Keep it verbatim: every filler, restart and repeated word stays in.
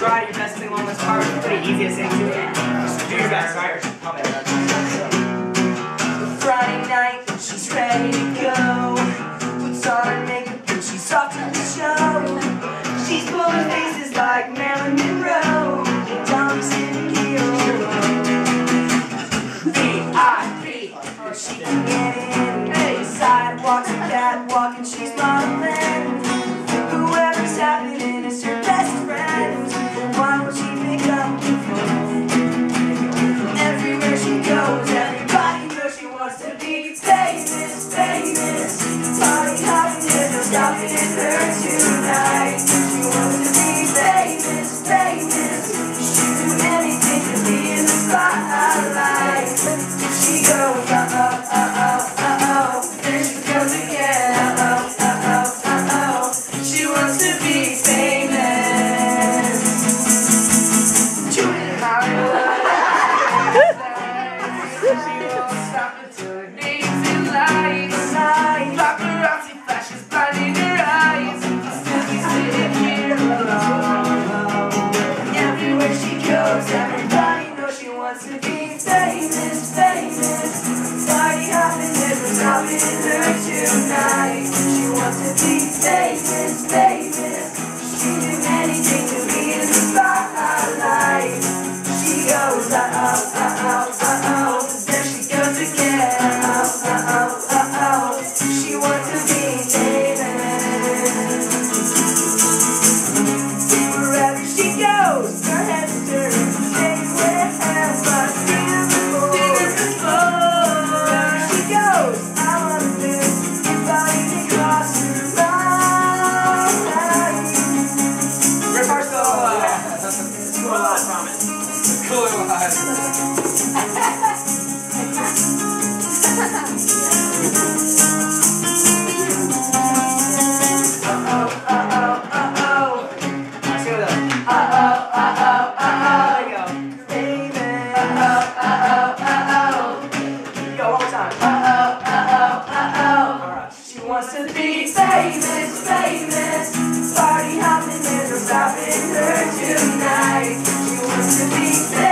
try your best to sing along this part. It's pretty easy to sing to it. Just do your best, alright? Friday night, she's ready to go. Puts on her makeup and she's off to the show. She's pulling faces like Marilyn Monroe. Tommy's in the hero. V I P, but she can get in. Hey, sidewalks and catwalk and she's modeling. Whoever's happening is her best friend. Why won't she pick up the phone? Everywhere she goes, everybody knows she wants to be famous, famous. Party hopping, there's no stopping her tonight. She wants to be famous, famous. She'd do anything to be in the spotlight. She goes, uh oh, uh oh, uh oh. There she goes again, uh oh, uh oh, uh oh. She wants to be famous. Chewing Hollywood. She won't stop until her name's in lights. Paparazzi flashes blinding her eyes. Still be sitting here alone. Everywhere she goes, everybody knows she wants to be famous, famous. Party hopping, there's no stopping her tonight. She wants to be famous, famous. She'd do anything to be in the spotlight. She goes, uh oh, uh oh, uh oh. There she goes again, uh oh, uh oh, uh oh. She wants to be famous. Wherever she goes, her head's turned. Anywhere else but beautiful. Wherever she goes, I wanna live. If I can cross her mind. Rehearsal! Cool a lot, I promise. Cool a lot. Wants to be famous, famous. Party hopping, there's no stopping her tonight. She wants to be famous.